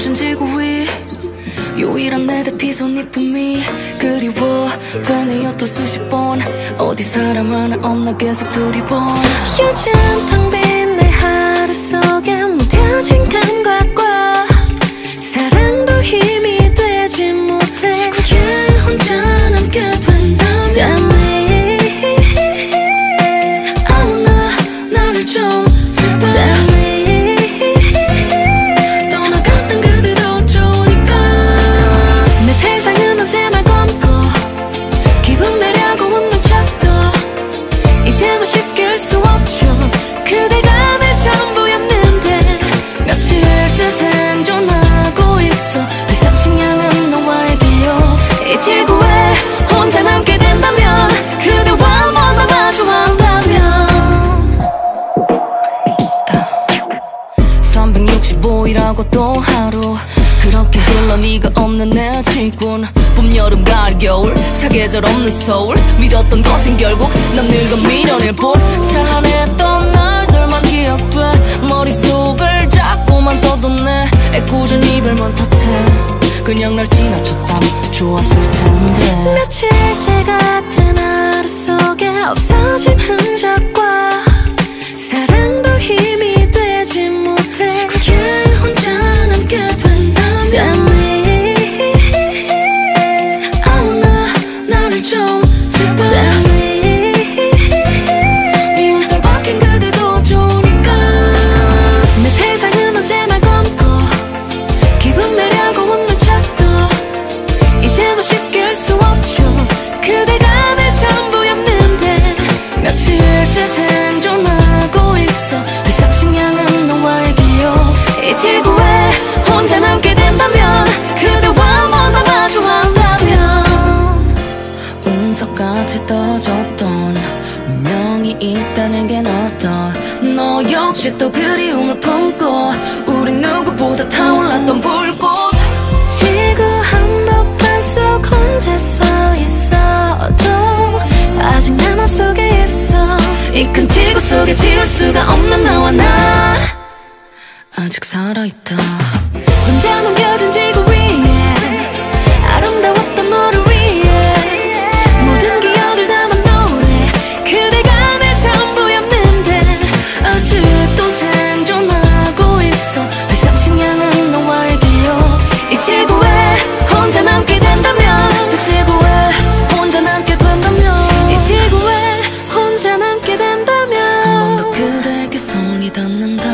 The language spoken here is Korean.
펼친 지구 위 유일한 내 대피선 이 품이 그리워 되네요 또 수십 번 어디 사람 하나 없나 계속 두리번 요즘 텅 빈 내 하루 속에 무뎌진 감각과 사랑도 힘이 되지 못해 지구에 혼자 남게 된다면 아무나 나를 좀 제발 떠나갔던 그대도 좋으니까 내 세상은 언제나 검고 기분 내려고 웃는 척도 이제는 쉽게 할 수 없죠 그대가 내 전부였는데 며칠째 생존하고 있어 비상식량은 너와에게요 이 지구에 혼자 남게 된다면 그대와 만나 마주한다면 365일하고 또 하루 그렇게 흘러 네가 없는 내 지군 봄, 여름, 가을, 겨울 사계절 없는 서울 믿었던 것은 결국 남는 건 미련일 뿐 찬란했던 날들만 기억돼 머릿속을 자꾸만 떠도네 애꿎은 이별만 탓해 그냥 날 지나쳤다면 좋았을 텐데 며칠째 같은 하루 속에 없어진 흔적과 사랑도 힘이 되지 못해 지구에 혼자 남게 된다면 아무나 나를 좀 제발 미운 딸 바뀐 그대도 좋으니까 내 세상은 언제나 검고 기분 내려고 웃는 척도 이제는 쉽게 할 수 없죠 그대가 내 전부였는데 며칠째 생존하고 있어 비상식량은 너와에게요 이 지구에 혼자 남게 된다면 그대와 만나 마주한다면 운석같이 떨어졌던 운명이 있다는 게 어떤 너 역시 또 그리움을 품고 우리 누구보다 타올랐던 불꽃 지구 한복판 속 혼자 서 있어도 아직 내 맘속에 있어 이 큰 지구 속에 지울 수가 없는 너와 나 아직 살아있다 혼자 남겨진 지구 위에 아름다웠던 너를 위해 모든 기억을 담은 노래 그대가 내 전부였는데 아직도 생존하고 있어 비상식량은 너와에게요 이 지구에 혼자 남게 된다면 이 지구에 혼자 남게 된다면 이 지구에 혼자 남게 된다면 한 번 더 그대에게 손이 닿는다